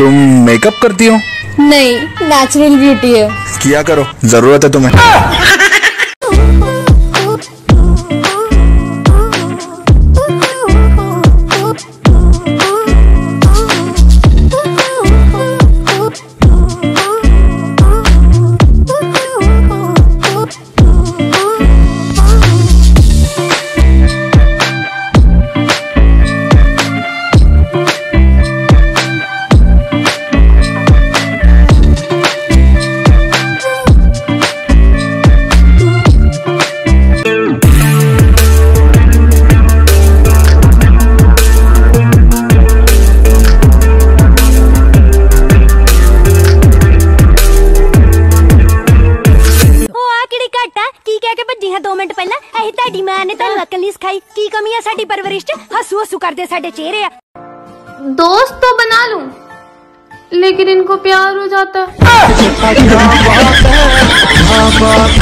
तुम मेकअप करती हो? नहीं, नेचुरल ब्यूटी है। किया करो, जरूरत है तुम्हें। हसू करदे साडे चेहरे। दोस्त तो बना लूं, लेकिन इनको प्यार हो जाता है।